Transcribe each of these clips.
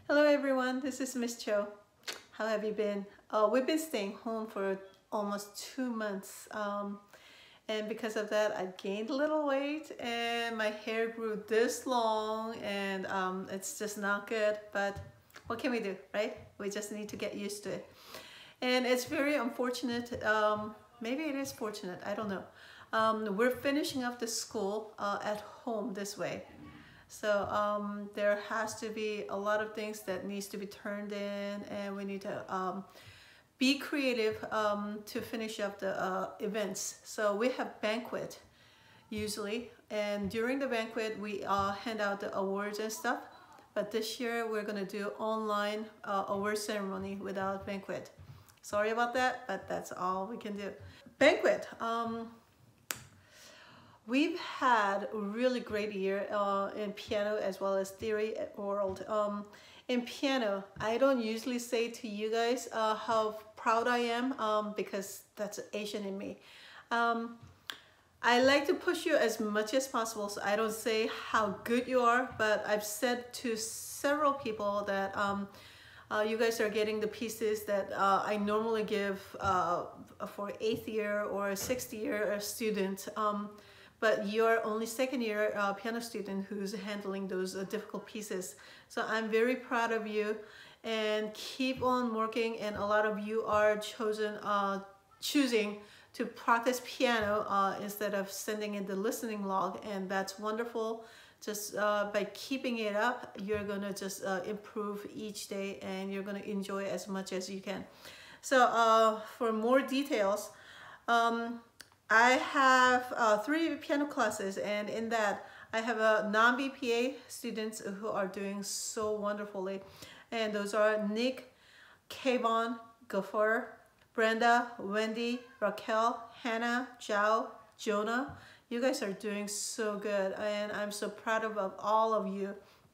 Hello everyone, this is Miss Cho. How have you been? We've been staying home for almost 2 months, and because of that I gained a little weight and my hair grew this long, and it's just not good, but what can we do, right? We just need to get used to it. And it's very unfortunate, maybe it is fortunate, I don't know. We're finishing up the school at home this way. So there has to be a lot of things that needs to be turned in, and we need to be creative to finish up the events. So we have banquet usually, and during the banquet we hand out the awards and stuff. But this year we're gonna do online award ceremony without banquet. Sorry about that, but that's all we can do. Banquet. We've had a really great year in piano as well as theory world. In piano, I don't usually say to you guys how proud I am because that's Asian in me. I like to push you as much as possible, so I don't say how good you are, but I've said to several people that you guys are getting the pieces that I normally give for 8th year or 6th year student. But you're only 2nd year piano student who's handling those difficult pieces. So I'm very proud of you, and keep on working. And a lot of you are choosing to practice piano instead of sending in the listening log, and that's wonderful. Just by keeping it up, you're gonna just improve each day, and you're gonna enjoy as much as you can. So for more details, I have 3 piano classes, and in that I have non-BPA students who are doing so wonderfully, and those are Nick, Kayvon, Gafar, Brenda, Wendy, Raquel, Hannah, Zhao, Jonah. You guys are doing so good, and I'm so proud of all of you.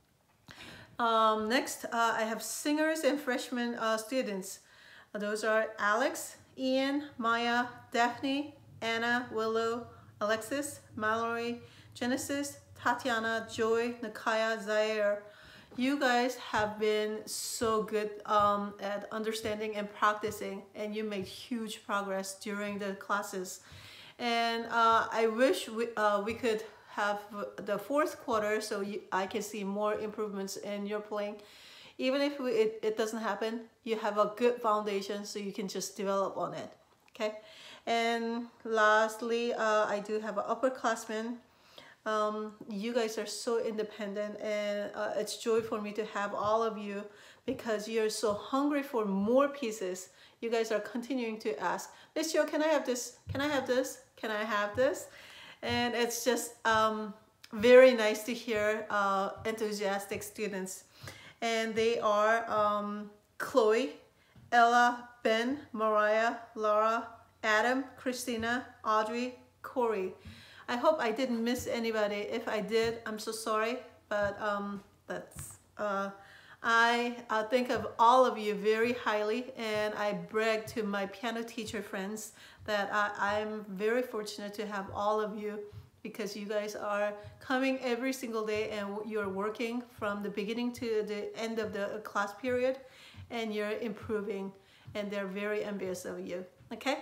Next, I have singers and freshman students. Those are Alex, Ian, Maya, Daphne, Anna, Willow, Alexis, Mallory, Genesis, Tatiana, Joy, Nakaya, Zaire. You guys have been so good at understanding and practicing, and you made huge progress during the classes. And I wish we could have the 4th quarter so I can see more improvements in your playing. Even if it doesn't happen, you have a good foundation so you can just develop on it, okay? And lastly, I do have an upperclassman. You guys are so independent, and it's joy for me to have all of you because you're so hungry for more pieces. You guys are continuing to ask, Miss Jo, can I have this? Can I have this? Can I have this? And it's just very nice to hear enthusiastic students. And they are Chloe, Ella, Ben, Mariah, Laura, Adam, Christina, Audrey, Corey. I hope I didn't miss anybody. If I did, I'm so sorry, but I think of all of you very highly, and I brag to my piano teacher friends that I'm very fortunate to have all of you, because you guys are coming every single day and you're working from the beginning to the end of the class period, and you're improving, and they're very envious of you, okay?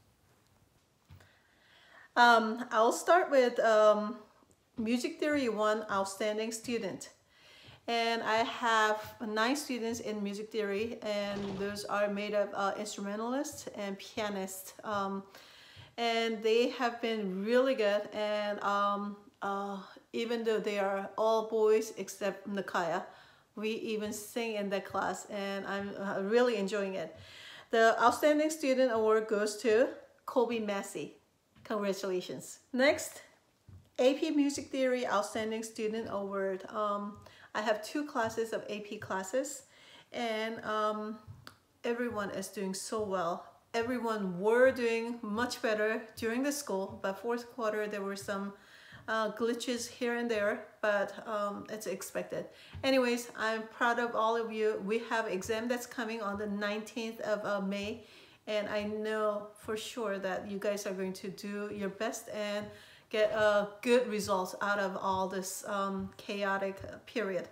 I'll start with Music Theory 1 Outstanding Student. And I have 9 students in music theory, and those are made of instrumentalists and pianists. And they have been really good, and even though they are all boys except Nakaya, we even sing in that class, and I'm really enjoying it. The Outstanding Student Award goes to Colby Massey. Congratulations. Next, AP Music Theory Outstanding Student Award. I have 2 classes of AP classes, and everyone is doing so well. Everyone were doing much better during the school, but 4th quarter there were some glitches here and there, but it's expected. Anyways, I'm proud of all of you. We have exam that's coming on the 19th of May, and I know for sure that you guys are going to do your best and get good results out of all this chaotic period.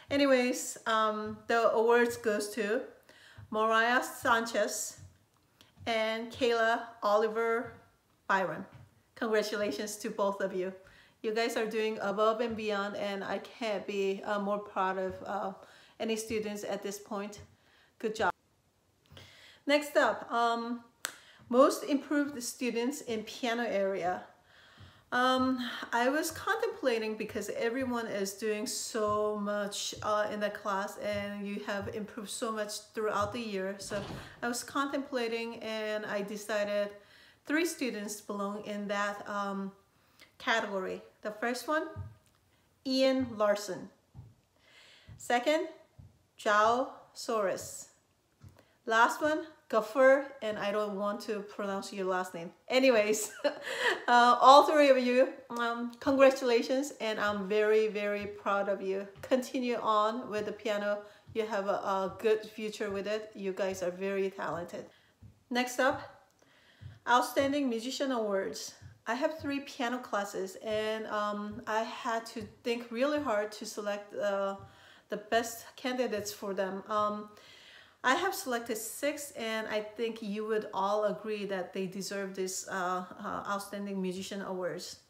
Anyways, the awards goes to Mariah Sanchez and Kayla Oliver Byron. Congratulations to both of you. You guys are doing above and beyond, and I can't be more proud of any students at this point. Good job. Next up, most improved students in piano area. I was contemplating, because everyone is doing so much in the class and you have improved so much throughout the year. So I was contemplating and I decided 3 students belong in that category. The first one, Ian Larson. Second, Zhao Soros. Last one, Gaffer, and I don't want to pronounce your last name. Anyways, all 3 of you, congratulations, and I'm very, very proud of you. Continue on with the piano. You have a good future with it. You guys are very talented. Next up, Outstanding Musician Awards. I have 3 piano classes, and I had to think really hard to select the best candidates for them. I have selected 6, and I think you would all agree that they deserve this Outstanding Musician Awards.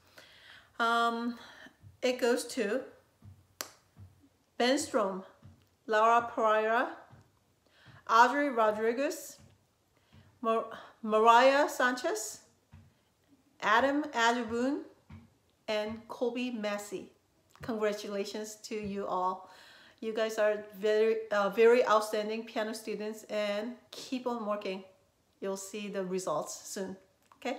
It goes to Ben Strom, Laura Pereira, Audrey Rodriguez, Mariah Sanchez, Adam Adjabun, and Colby Massey. Congratulations to you all. You guys are very outstanding piano students, and keep on working. You'll see the results soon, okay?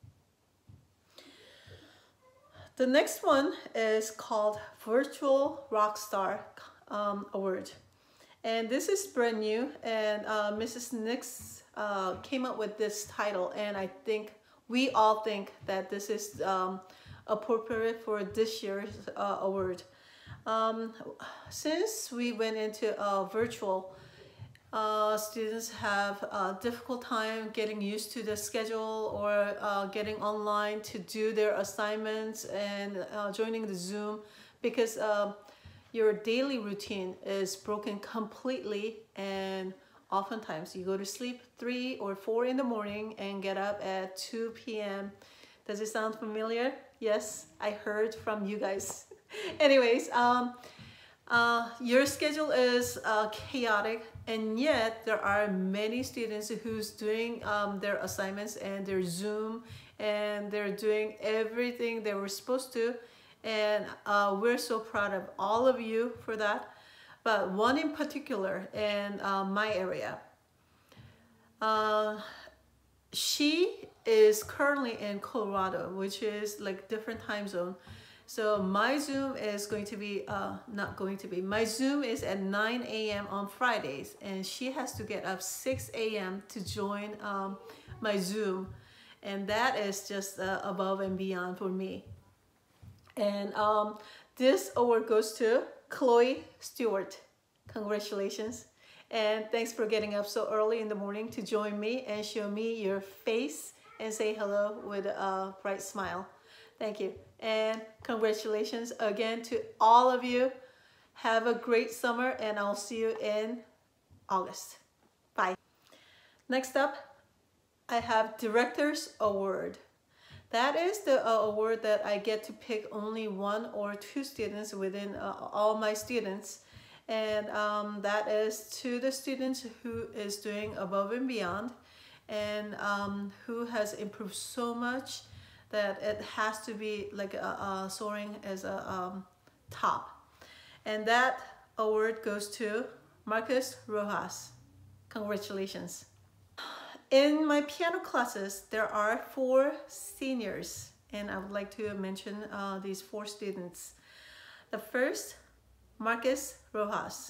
The next one is called Virtual Rockstar Award. And this is brand new, and Mrs. Nix came up with this title, and I think we all think that this is appropriate for this year's award. Since we went into virtual, students have a difficult time getting used to the schedule or getting online to do their assignments and joining the Zoom, because your daily routine is broken completely, and oftentimes you go to sleep 3 or 4 in the morning and get up at 2 p.m. Does it sound familiar? Yes, I heard from you guys. Anyways, your schedule is chaotic, and yet there are many students who's doing their assignments and their Zoom, and they're doing everything they were supposed to, and we're so proud of all of you for that. But one in particular in my area, she is currently in Colorado, which is like different time zone. So my Zoom is going to be, my Zoom is at 9 a.m. on Fridays, and she has to get up 6 a.m. to join my Zoom. And that is just above and beyond for me. And this award goes to Chloe Stewart. Congratulations. And thanks for getting up so early in the morning to join me and show me your face and say hello with a bright smile. Thank you. And congratulations again to all of you. Have a great summer, and I'll see you in August. Bye. Next up, I have Director's Award. That is the award that I get to pick only 1 or 2 students within all my students. And that is to the students who is doing above and beyond, and who has improved so much that it has to be like soaring as a top. And that award goes to Marcus Rojas. Congratulations. In my piano classes, there are 4 seniors, and I would like to mention these 4 students. The first, Marcus Rojas,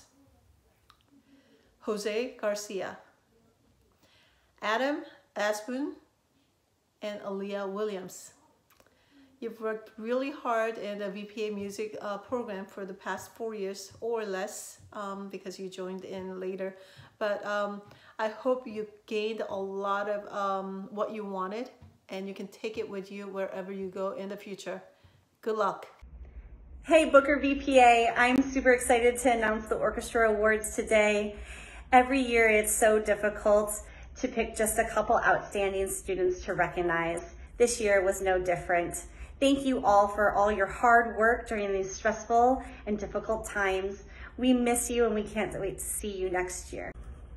Jose Garcia, Adam Asbun, and Aaliyah Williams. You've worked really hard in the VPA music program for the past 4 years or less, because you joined in later. But I hope you gained a lot of what you wanted, and you can take it with you wherever you go in the future. Good luck. Hey Booker VPA, I'm super excited to announce the orchestra awards today. Every year it's so difficult to pick just a couple outstanding students to recognize. This year was no different. Thank you all for all your hard work during these stressful and difficult times. We miss you and we can't wait to see you next year.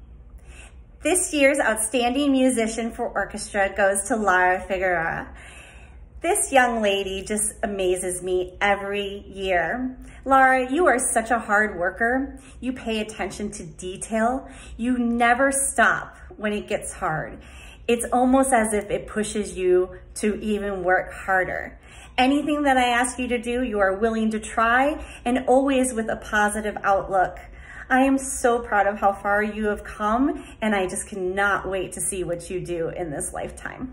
This year's Outstanding Musician for Orchestra goes to Lara Figueroa. This young lady just amazes me every year. Lara, you are such a hard worker. You pay attention to detail. You never stop when it gets hard. It's almost as if it pushes you to even work harder. Anything that I ask you to do, you are willing to try, and always with a positive outlook. I am so proud of how far you have come, and I just cannot wait to see what you do in this lifetime.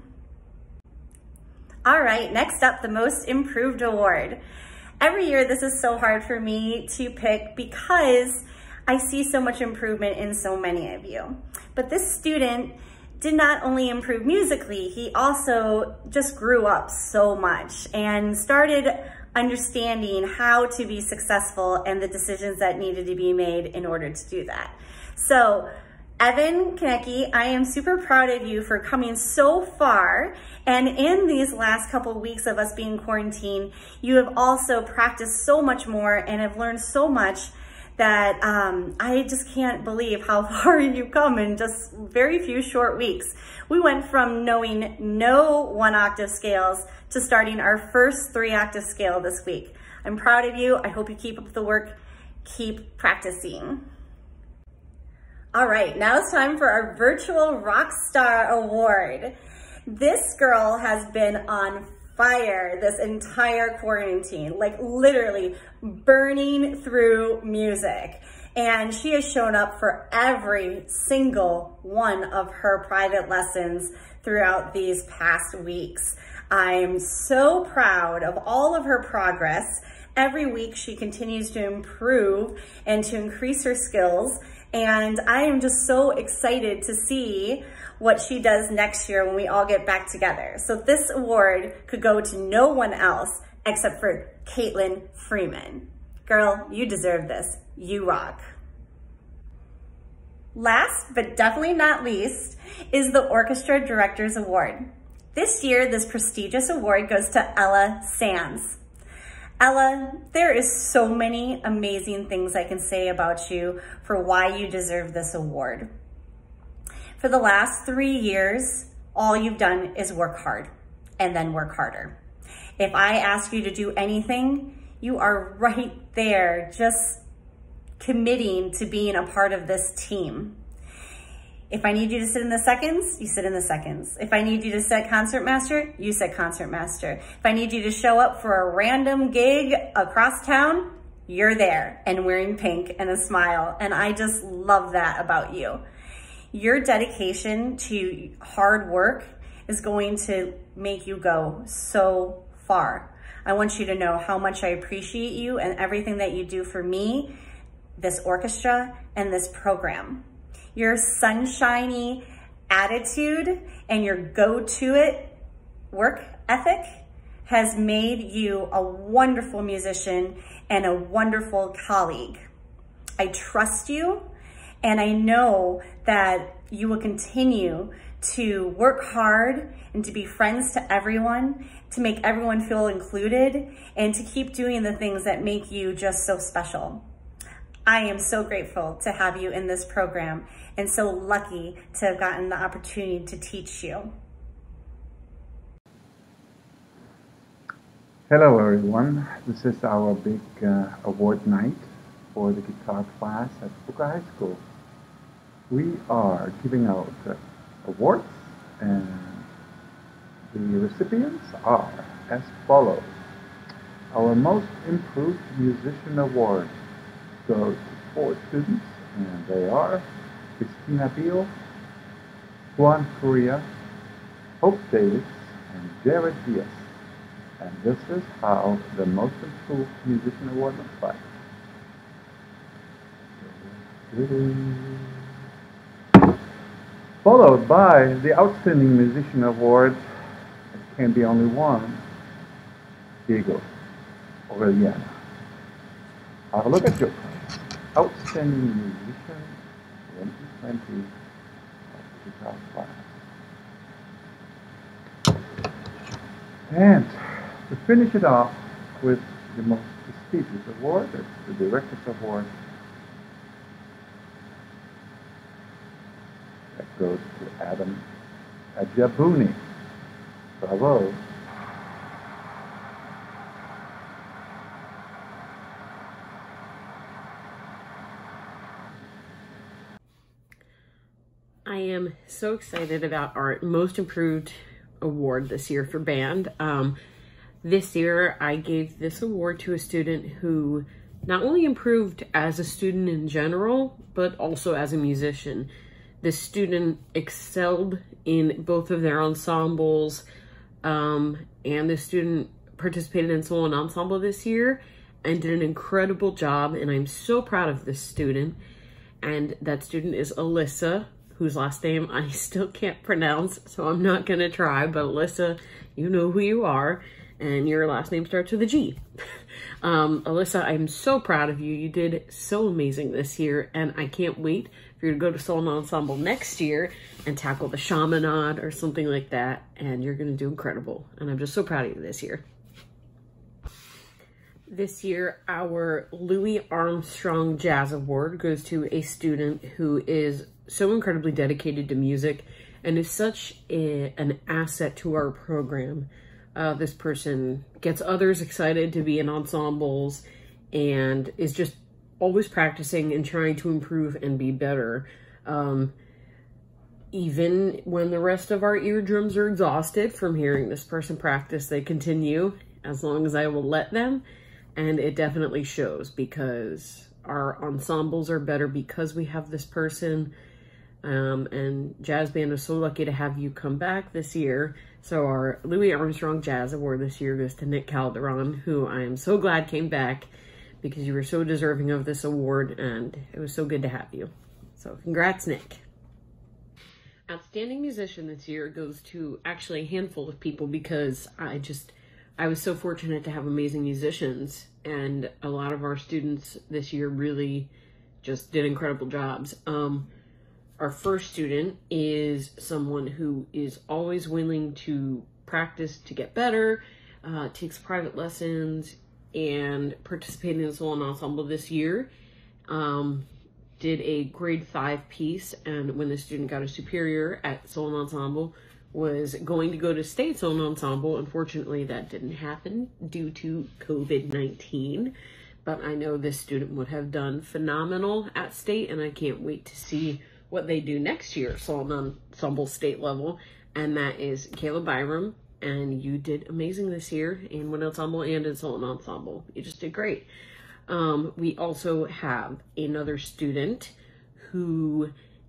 All right, next up, the Most Improved Award. Every year, this is so hard for me to pick because I see so much improvement in so many of you. But this student did not only improve musically, he also just grew up so much and started understanding how to be successful and the decisions that needed to be made in order to do that. So, Evan Konecki, I am super proud of you for coming so far. And in these last couple of weeks of us being quarantined, you have also practiced so much more and have learned so much that I just can't believe how far you've come in just very few short weeks. We went from knowing no 1-octave scales to starting our first 3-octave scale this week. I'm proud of you. I hope you keep up the work. Keep practicing. All right, now it's time for our Virtual Rockstar Award. This girl has been on fire this entire quarantine, like literally burning through music. And she has shown up for every single one of her private lessons throughout these past weeks. I'm so proud of all of her progress. Every week she continues to improve and to increase her skills. And I am just so excited to see what she does next year when we all get back together. So this award could go to no one else except for Caitlin Freeman. Girl, you deserve this. You rock. Last, but definitely not least, is the Orchestra Directors Award. This year, this prestigious award goes to Ella Sands. Ella, there is so many amazing things I can say about you for why you deserve this award. For the last 3 years, all you've done is work hard and then work harder. If I ask you to do anything, you are right there just committing to being a part of this team. If I need you to sit in the seconds, you sit in the seconds. If I need you to set concertmaster, you set concertmaster. If I need you to show up for a random gig across town, you're there and wearing pink and a smile. And I just love that about you. Your dedication to hard work is going to make you go so far. I want you to know how much I appreciate you and everything that you do for me, this orchestra, and this program. Your sunshiny attitude and your go-to-it work ethic has made you a wonderful musician and a wonderful colleague. I trust you, and I know that you will continue to work hard and to be friends to everyone, to make everyone feel included, and to keep doing the things that make you just so special. I am so grateful to have you in this program and so lucky to have gotten the opportunity to teach you. Hello everyone, this is our big award night for the guitar class at Booker High School. We are giving out awards, and the recipients are as follows. Our Most Improved Musician Award goes to 4 students, and they are Christina Beal, Juan Correa, Hope Davis, and Jared Diaz. And this is how the Most Improved Musician Award looks like. Followed by the Outstanding Musician Award. It can be only one. Here you go, Aureliana. Have a look at your prize. Outstanding Musician 2020 guitar class. And to finish it off with the most prestigious award, it's the Director's Award. That goes to Adam Ajabuni. Bravo. I am so excited about our Most Improved Award this year for band. This year, I gave this award to a student who not only improved as a student in general, but also as a musician. This student excelled in both of their ensembles, and the student participated in solo and ensemble this year and did an incredible job, and I'm so proud of this student. And that student is Alyssa, whose last name I still can't pronounce, so I'm not gonna try, but Alyssa, you know who you are, and your last name starts with a G. Alyssa, I'm so proud of you. You did so amazing this year, and I can't wait for you to go to solo and ensemble next year and tackle the shamanade or something like that, and you're gonna do incredible, and I'm just so proud of you this year. This year, our Louis Armstrong Jazz Award goes to a student who is so incredibly dedicated to music and is such an asset to our program. This person gets others excited to be in ensembles and is just always practicing and trying to improve and be better. Even when the rest of our eardrums are exhausted from hearing this person practice, they continue as long as I will let them. And it definitely shows because our ensembles are better because we have this person. And Jazz Band is so lucky to have you come back this year. So our Louis Armstrong Jazz Award this year goes to Nick Calderon, who I am so glad came back because you were so deserving of this award and it was so good to have you. So congrats, Nick. Outstanding Musician this year goes to actually a handful of people because I was so fortunate to have amazing musicians, and a lot of our students this year really just did incredible jobs. Our first student is someone who is always willing to practice to get better, takes private lessons, and participated in the solo and ensemble this year. Did a grade 5 piece, and when the student got a superior at solo and ensemble, was going to go to state solo and ensemble. Unfortunately, that didn't happen due to COVID-19, but I know this student would have done phenomenal at state, and I can't wait to see what they do next year, solo and ensemble state level, and that is Caleb Byram, and you did amazing this year in one ensemble and in solo and ensemble. You just did great. We also have another student who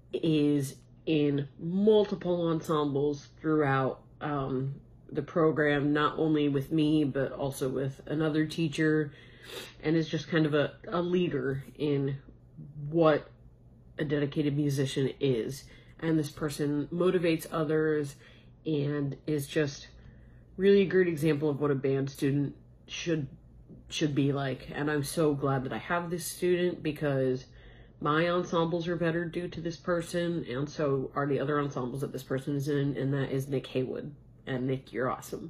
is in multiple ensembles throughout the program, not only with me, but also with another teacher, and is just kind of a leader in what a dedicated musician is. And this person motivates others and is just really a great example of what a band student should be like. And I'm so glad that I have this student because my ensembles are better due to this person, and so are the other ensembles that this person is in, and that is Nick Haywood. And Nick, you're awesome.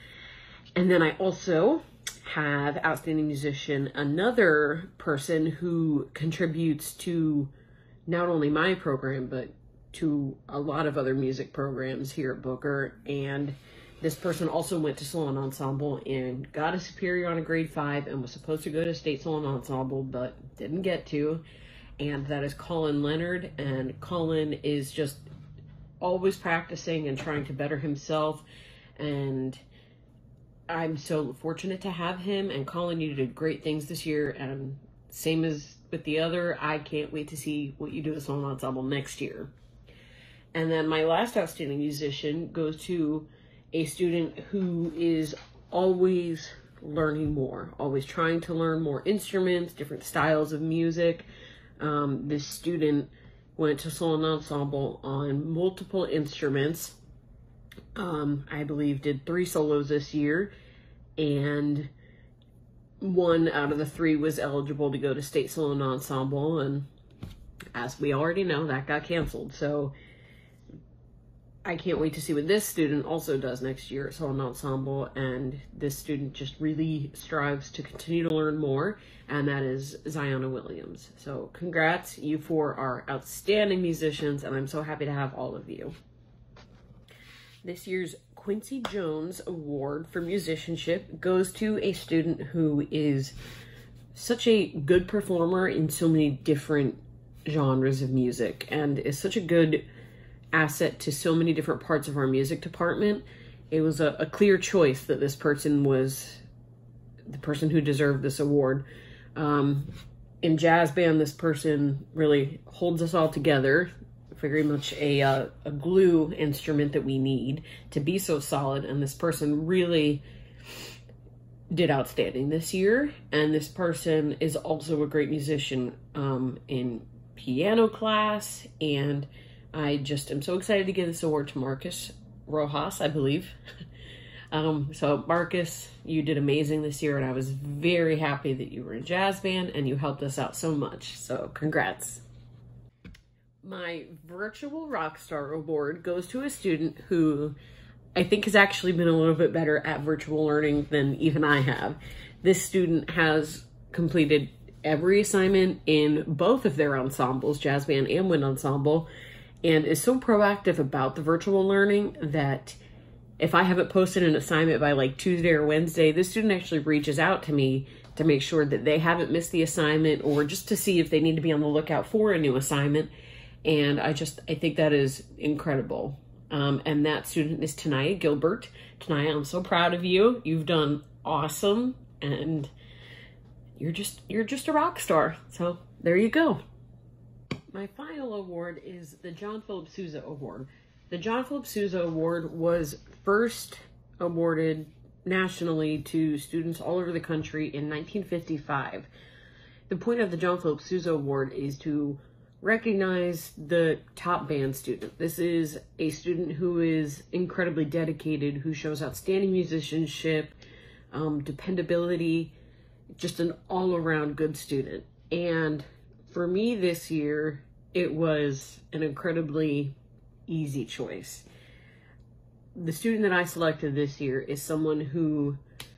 And then I also have Outstanding Musician, another person who contributes to not only my program, but to a lot of other music programs here at Booker. And this person also went to solo and ensemble and got a superior on a grade 5 and was supposed to go to state solo and ensemble, but didn't get to. And that is Colin Leonard. And Colin is just always practicing and trying to better himself. And I'm so fortunate to have him. And Colin, you did great things this year. And same as with the other, I can't wait to see what you do with solo ensemble next year. And then my last Outstanding Musician goes to a student who is always learning more, always trying to learn more instruments, different styles of music. This student went to solo and ensemble on multiple instruments. I believe did 3 solos this year, and one out of the 3 was eligible to go to state solo and ensemble, and as we already know, that got canceled. So I can't wait to see what this student also does next year at solo and ensemble. And this student just really strives to continue to learn more, and that is Ziona Williams. So congrats, you 4 are outstanding musicians, and I'm so happy to have all of you. This year's Quincy Jones Award for Musicianship goes to a student who is such a good performer in so many different genres of music and is such a good asset to so many different parts of our music department. It was a clear choice that this person was the person who deserved this award. In jazz band, this person really holds us all together. Very much a glue instrument that we need to be so solid, and this person really did outstanding this year. And this person is also a great musician in piano class, and I just am so excited to give this award to Marcus Rojas, I believe. So Marcus, you did amazing this year, and I was very happy that you were in jazz band and you helped us out so much, so congrats. My Virtual Rockstar Award goes to a student who I think has actually been a little bit better at virtual learning than even I have. This student has completed every assignment in both of their ensembles, jazz band and wind ensemble, and is so proactive about the virtual learning that if I haven't posted an assignment by like Tuesday or Wednesday, this student actually reaches out to me to make sure that they haven't missed the assignment, or just to see if they need to be on the lookout for a new assignment. And I think that is incredible. And that student is Tanaya Gilbert. Tanaya, I'm so proud of you. You've done awesome, and you're just a rock star. So there you go. My final award is the John Philip Sousa Award. The John Philip Sousa Award was first awarded nationally to students all over the country in 1955. The point of the John Philip Sousa Award is to recognize the top band student. This is a student who is incredibly dedicated, who shows outstanding musicianship, dependability, just an all-around good student. And for me this year, it was an incredibly easy choice. The student that I selected this year is someone who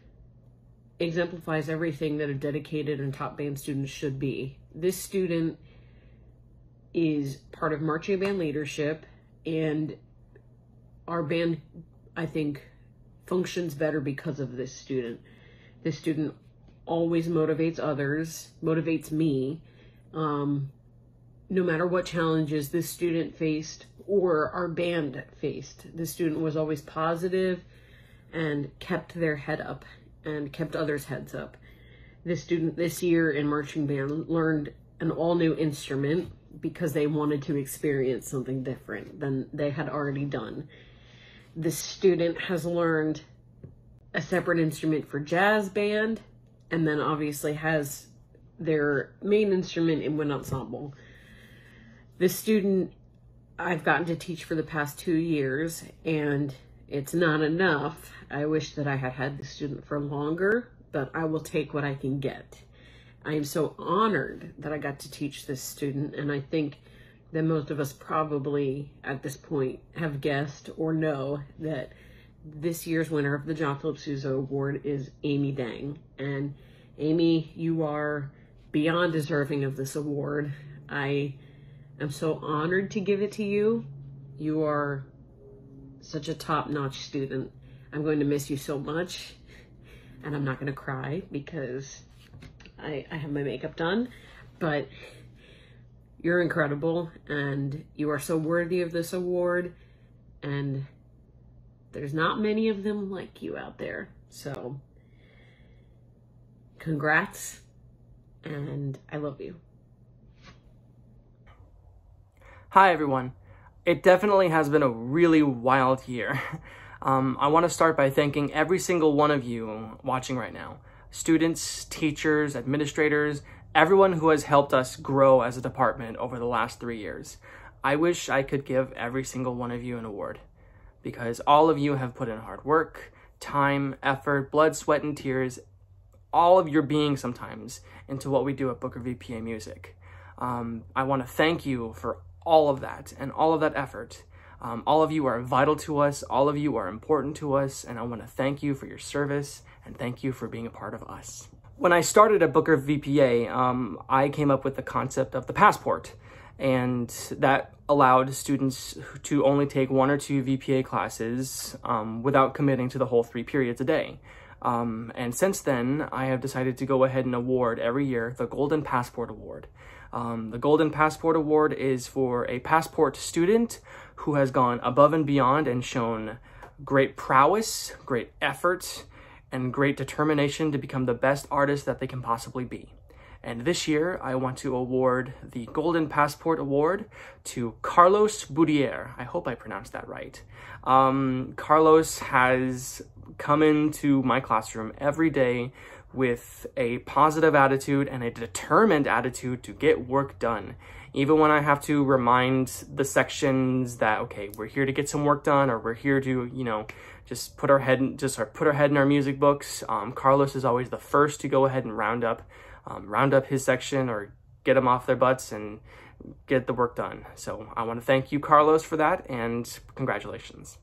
exemplifies everything that a dedicated and top band student should be. This student is part of marching band leadership, and our band, I think, functions better because of this student. This student always motivates others, motivates me. No matter what challenges this student faced or our band faced, the student was always positive and kept their head up and kept others' heads up. This student this year in marching band learned an all-new instrument because they wanted to experience something different than they had already done. This student has learned a separate instrument for jazz band, and then obviously has their main instrument in wind ensemble. This student I've gotten to teach for the past 2 years, and it's not enough. I wish that I had had this student for longer, but I will take what I can get. I am so honored that I got to teach this student, and I think that most of us probably at this point have guessed or know that this year's winner of the John Philip Sousa Award is Amy Dang. And Amy, you are beyond deserving of this award. I am so honored to give it to you. You are such a top-notch student. I'm going to miss you so much, and I'm not going to cry because I have my makeup done, but you're incredible, and you are so worthy of this award, and there's not many of them like you out there. So congrats, and I love you. Hi everyone. It definitely has been a really wild year. I want to start by thanking every single one of you watching right now. Students, teachers, administrators, everyone who has helped us grow as a department over the last 3 years. I wish I could give every single one of you an award, because all of you have put in hard work, time, effort, blood, sweat, and tears all of your being sometimes into what we do at Booker VPA Music. I want to thank you for all of that and all of that effort. All of you are vital to us. All of you are important to us. And I want to thank you for your service and thank you for being a part of us. When I started at Booker VPA, I came up with the concept of the passport. And that allowed students to only take 1 or 2 VPA classes without committing to the whole 3 periods a day. And since then, I have decided to go ahead and award every year the Golden Passport Award. The Golden Passport Award is for a passport student who has gone above and beyond and shown great prowess, great effort, and great determination to become the best artist that they can possibly be. And this year, I want to award the Golden Passport Award to Carlos Boudier. I hope I pronounced that right. Carlos has come into my classroom every day with a positive attitude and a determined attitude to get work done. Even when I have to remind the sections that, okay, we're here to get some work done, or we're here to, just put our head in our music books. Carlos is always the first to go ahead and round up his section or get them off their butts and get the work done. So I want to thank you, Carlos, for that, and congratulations.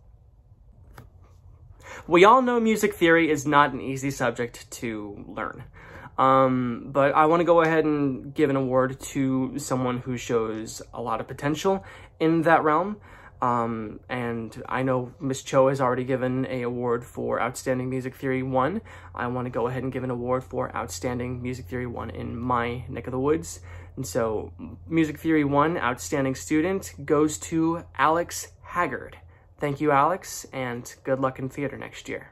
We all know music theory is not an easy subject to learn. But I want to go ahead and give an award to someone who shows a lot of potential in that realm. And I know Ms. Cho has already given an award for Outstanding Music Theory 1. I want to go ahead and give an award for Outstanding Music Theory 1 in my neck of the woods. And so Music Theory 1 Outstanding Student goes to Alex Haggard. Thank you, Alex, and good luck in theater next year.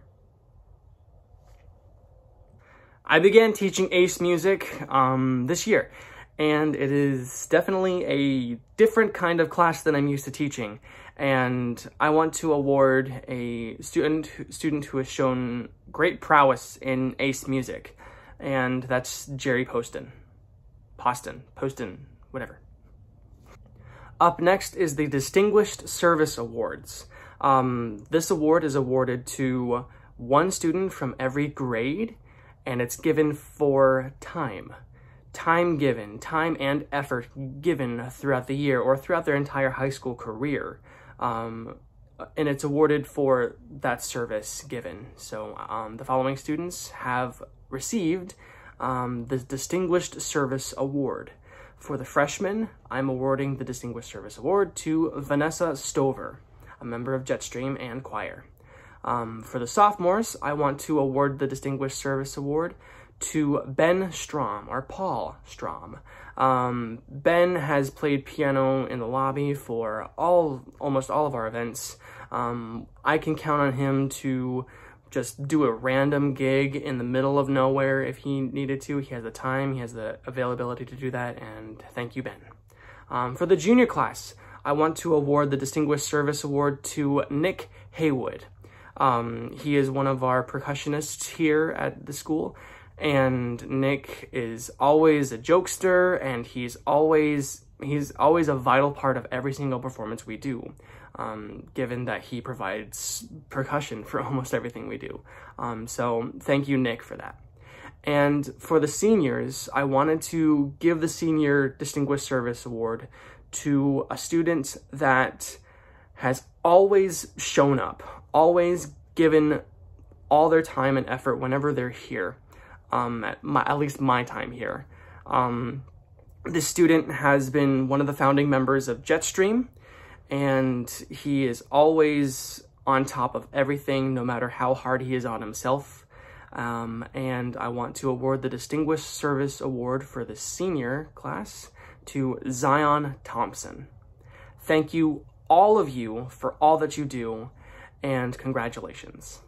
I began teaching ACE music this year, and it is definitely a different kind of class than I'm used to teaching. And I want to award a student who has shown great prowess in ACE music, and that's Jerry Poston, whatever. Up next is the Distinguished Service Awards. This award is awarded to 1 student from every grade, and it's given for time and effort given throughout the year or throughout their entire high school career. And it's awarded for that service given. So the following students have received the Distinguished Service Award. For the freshmen, I'm awarding the Distinguished Service Award to Vanessa Stover, a member of Jetstream and choir. For the sophomores, I want to award the Distinguished Service Award to Ben Strom, or Paul Strom. Ben has played piano in the lobby for almost all of our events. I can count on him to just do a random gig in the middle of nowhere if he needed to. He has the time, he has the availability to do that, and thank you, Ben. For the junior class, I want to award the Distinguished Service Award to Nick Haywood. He is one of our percussionists here at the school, and Nick is always a jokester, and he's always a vital part of every single performance we do, given that he provides percussion for almost everything we do. So thank you, Nick, for that. And for the seniors, I wanted to give the Senior Distinguished Service Award to a student that has always shown up, always given all their time and effort whenever they're here, at least my time here. This student has been one of the founding members of Jetstream, and he is always on top of everything, no matter how hard he is on himself. And I want to award the Distinguished Service Award for the senior class to Zion Thompson. Thank you, all of you, for all that you do, and congratulations.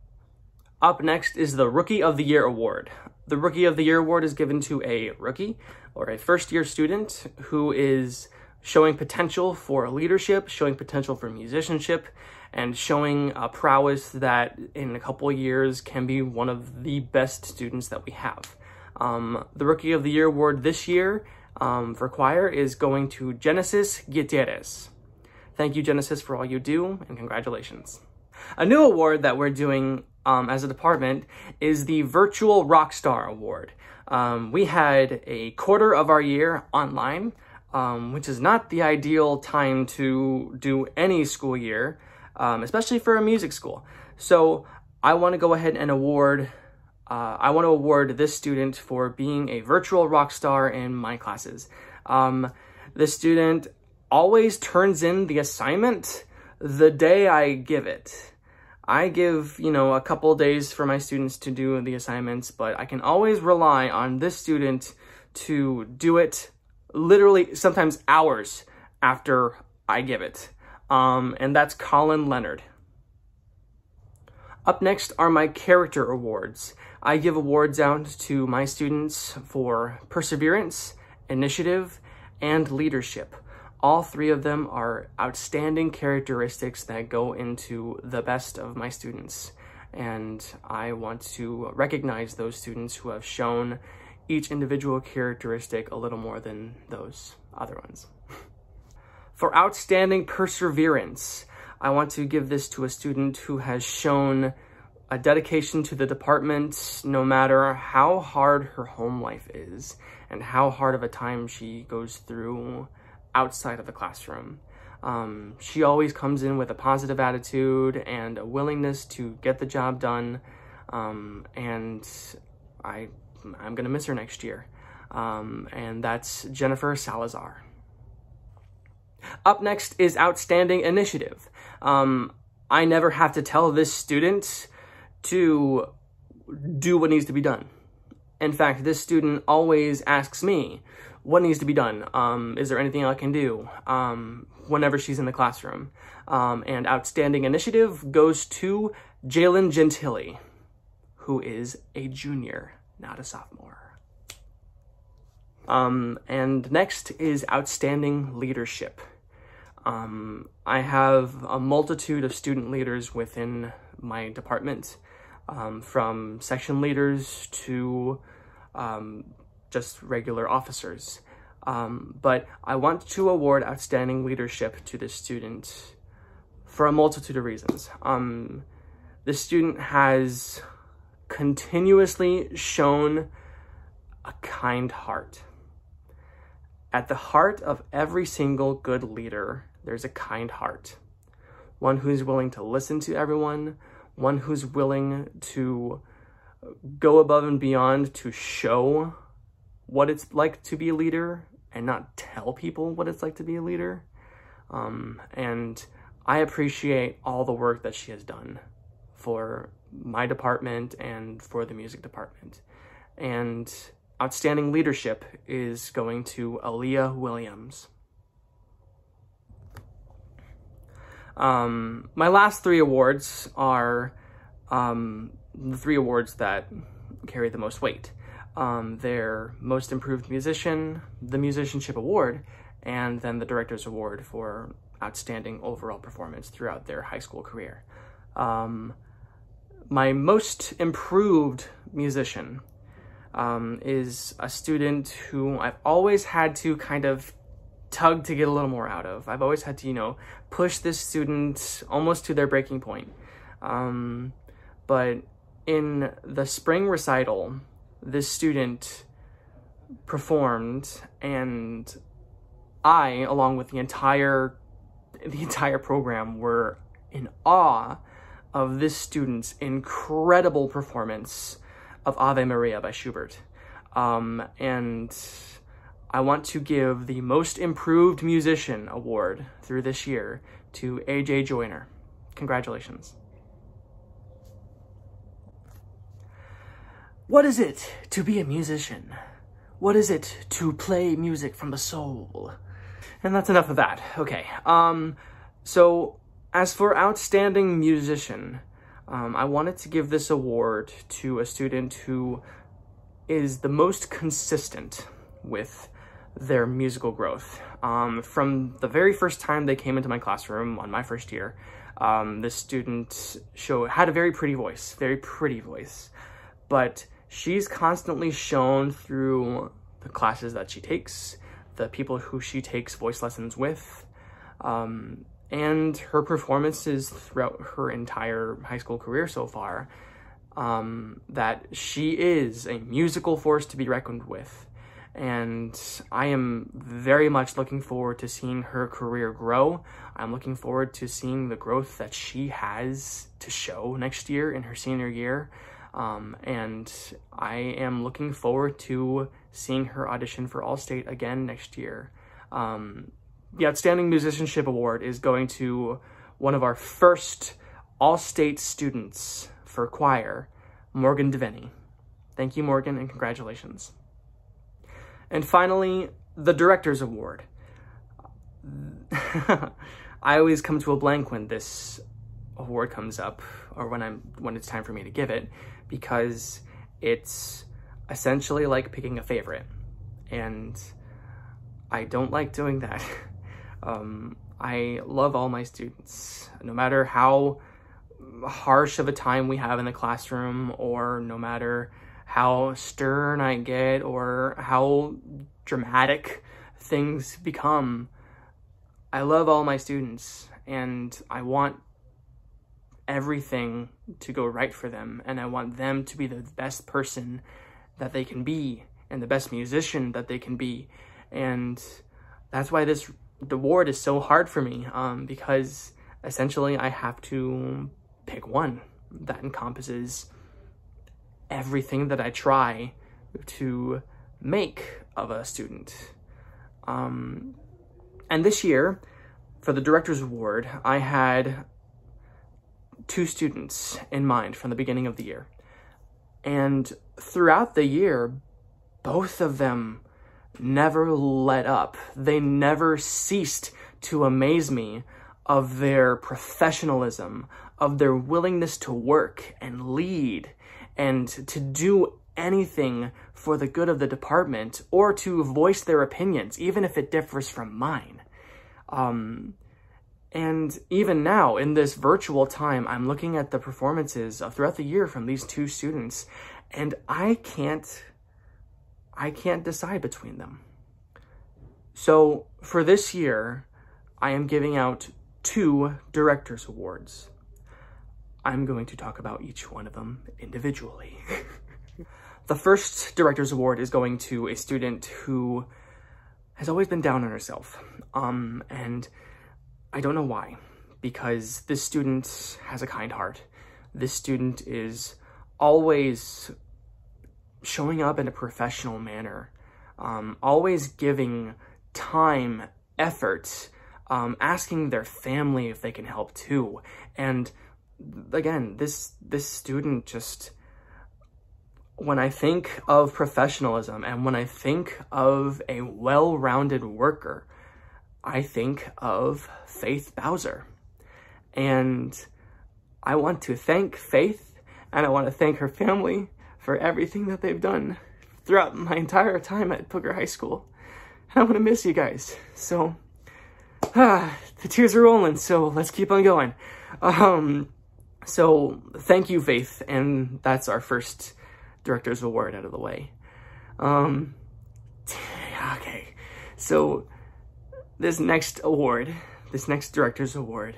Up next is the Rookie of the Year Award. The Rookie of the Year Award is given to a rookie or a first-year student who is showing potential for leadership, showing potential for musicianship, and showing a prowess that in a couple of years can be one of the best students that we have. The Rookie of the Year Award this year for choir is going to Genesis Gutierrez. Thank you, Genesis, for all you do, and congratulations. A new award that we're doing as a department is the Virtual Rockstar Award. We had a quarter of our year online, which is not the ideal time to do any school year, especially for a music school. So I want to go ahead and award this student for being a virtual rock star in my classes. This student always turns in the assignment the day I give it. I give, a couple days for my students to do the assignments, but I can always rely on this student to do it literally sometimes hours after I give it. And that's Colin Leonard. Up next are my character awards. I give awards out to my students for perseverance, initiative, and leadership. All three of them are outstanding characteristics that go into the best of my students. And I want to recognize those students who have shown each individual characteristic a little more than those other ones. For outstanding perseverance, I want to give this to a student who has shown a dedication to the department no matter how hard her home life is and how hard of a time she goes through outside of the classroom. She always comes in with a positive attitude and a willingness to get the job done, and I'm gonna miss her next year. And that's Jennifer Salazar. Up next is outstanding initiative. I never have to tell this student to do what needs to be done. In fact, this student always asks me, what needs to be done? Is there anything I can do? Whenever she's in the classroom. And outstanding initiative goes to Jalen Gentili, who is a junior, not a sophomore. And next is outstanding leadership. I have a multitude of student leaders within my department, from section leaders to just regular officers. But I want to award outstanding leadership to this student for a multitude of reasons. This student has continuously shown a kind heart. At the heart of every single good leader, there's a kind heart. One who's willing to listen to everyone, one who's willing to go above and beyond to show what it's like to be a leader and not tell people what it's like to be a leader. And I appreciate all the work that she has done for my department and for the music department. And outstanding leadership is going to Aaliyah Williams. My last three awards are the three awards that carry the most weight. They're Most Improved Musician, the Musicianship Award, and then the Director's Award for outstanding overall performance throughout their high school career. My Most Improved Musician is a student who I've always had to kind of tug to get a little more out of. I've always had to, push this student almost to their breaking point. But in the spring recital, this student performed, and I, along with the entire program, were in awe of this student's incredible performance of Ave Maria by Schubert. And I want to give the Most Improved Musician Award through this year to AJ Joyner. Congratulations. What is it to be a musician? What is it to play music from the soul? And that's enough of that. Okay. So as for outstanding musician, I wanted to give this award to a student who is the most consistent with their musical growth. From the very first time they came into my classroom on my first year, this student had a very pretty voice, but she's constantly shown through the classes that she takes, the people who she takes voice lessons with, and her performances throughout her entire high school career so far, that she is a musical force to be reckoned with. And I am very much looking forward to seeing her career grow. I'm looking forward to seeing the growth that she has to show next year in her senior year. And I am looking forward to seeing her audition for All-State again next year. The Outstanding Musicianship Award is going to one of our first All-State students for choir, Morgan Devaney. Thank you, Morgan, and congratulations. And finally, the Director's Award. I always come to a blank when this award comes up, or when it's time for me to give it, because it's essentially like picking a favorite, and I don't like doing that. I love all my students, no matter how harsh of a time we have in the classroom, or no matter how stern I get, or how dramatic things become. I love all my students, and I want everything to go right for them, and I want them to be the best person that they can be, and the best musician that they can be. And that's why this award is so hard for me, because essentially I have to pick one that encompasses everything that I try to make of a student. And this year, for the Director's Award, I had 2 students in mind from the beginning of the year. And throughout the year, both of them never let up. They never ceased to amaze me of their professionalism, of their willingness to work and lead, and to do anything for the good of the department, or to voice their opinions, even if it differs from mine. And even now, in this virtual time, I'm looking at the performances throughout the year from these 2 students, and I can't decide between them. So for this year, I am giving out 2 Director's Awards. I'm going to talk about each one of them individually. The first Director's Award is going to a student who has always been down on herself. And I don't know why, because this student has a kind heart. This student is always showing up in a professional manner, always giving time, effort, asking their family if they can help too. And again, this student just, when I think of professionalism and when I think of a well-rounded worker, I think of Faith Bowser. And I want to thank Faith, and I want to thank her family for everything that they've done throughout my entire time at Booker High School. And I want to miss you guys. So, the tears are rolling, so let's keep on going. So thank you, Faith, and that's our first Director's Award out of the way. Okay, so this next Director's Award,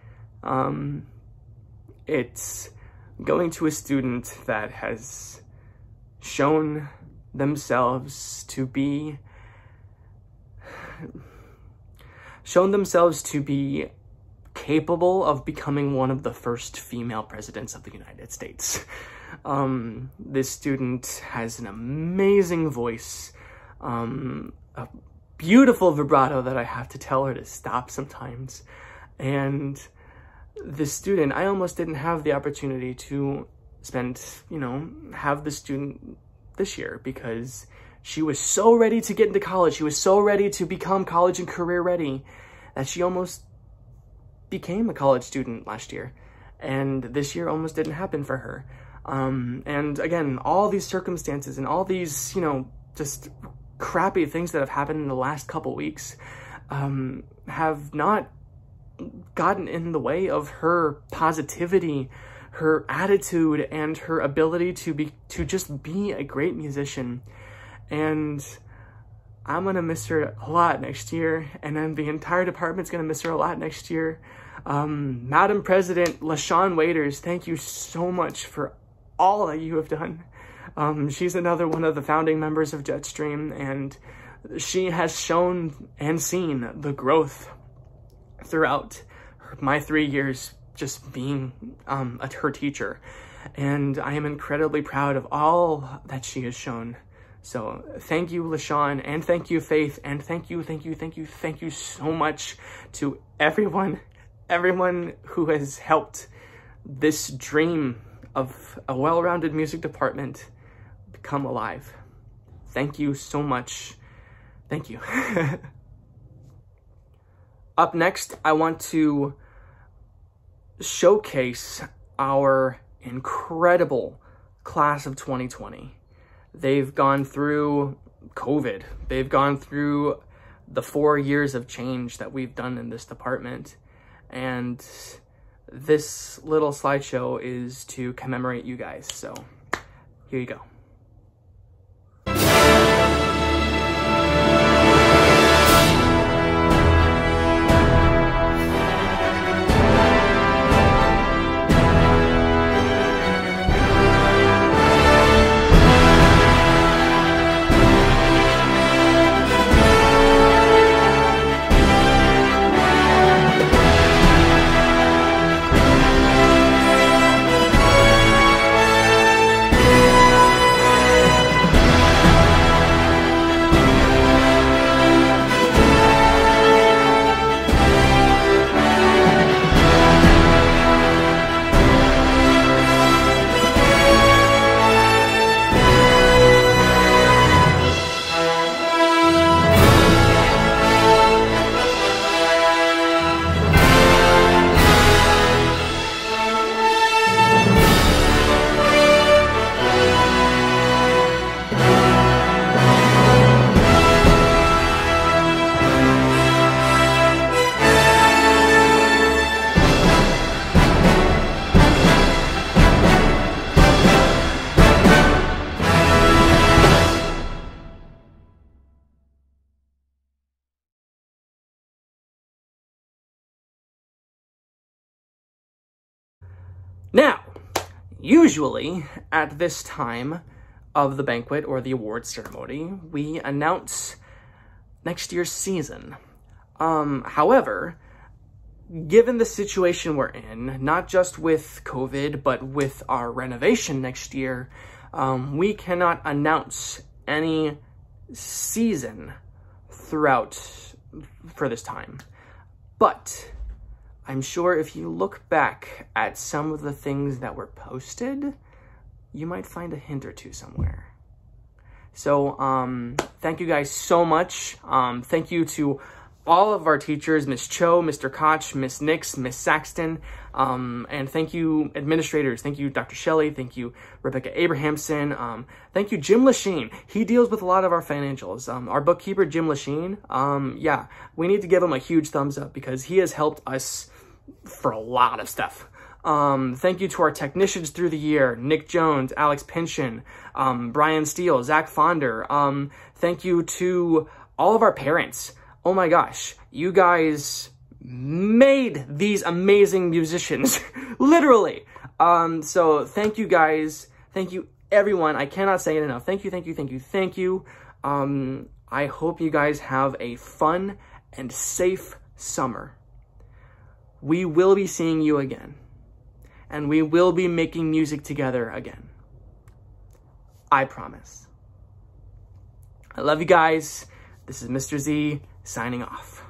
it's going to a student that has shown themselves to be capable of becoming one of the first female presidents of the United States. This student has an amazing voice, a beautiful vibrato that I have to tell her to stop sometimes. And this student, I almost didn't have the opportunity to have the student this year, because she was so ready to get into college. She was so ready to become college and career ready that she almost became a college student last year. And this year almost didn't happen for her. And again, all these circumstances and all these, just crappy things that have happened in the last couple weeks have not gotten in the way of her positivity, her attitude, and her ability to just be a great musician. And I'm gonna miss her a lot next year, and then the entire department's gonna miss her a lot next year. Madam President LaShawn Waiters, thank you so much for all that you have done. She's another one of the founding members of Jetstream, and she has shown and seen the growth throughout my 3 years just being her teacher. And I am incredibly proud of all that she has shown. So thank you, LaShawn, and thank you, Faith, and thank you so much to everyone who has helped this dream of a well-rounded music department become alive. Thank you so much. Thank you. Up next, I want to showcase our incredible class of 2020. They've gone through COVID. They've gone through the 4 years of change that we've done in this department. And this little slideshow is to commemorate you guys. So here you go. Now, usually at this time of the banquet or the awards ceremony, we announce next year's season. However, given the situation we're in, not just with COVID, but with our renovation next year, we cannot announce any season throughout for this time. But I'm sure if you look back at some of the things that were posted, you might find a hint or two somewhere. So thank you guys so much. Thank you to all of our teachers, Miss Cho, Mr. Koch, Miss Nix, Miss Saxton, and thank you administrators. Thank you, Dr. Shelley. Thank you, Rebecca Abrahamson. Thank you, Jim Lachine. He deals with a lot of our financials. Our bookkeeper, Jim Lachine, yeah, we need to give him a huge thumbs up because he has helped us for a lot of stuff. Thank you to our technicians through the year, Nick Jones, Alex Pinchin, Brian Steele, Zach Fonder. Thank you to all of our parents. Oh my gosh, you guys made these amazing musicians, literally. So thank you guys. Thank you everyone. I cannot say it enough. Thank you, thank you, thank you, thank you. I hope you guys have a fun and safe summer. We will be seeing you again, and we will be making music together again. I promise. I love you guys. This is Mr. Z signing off.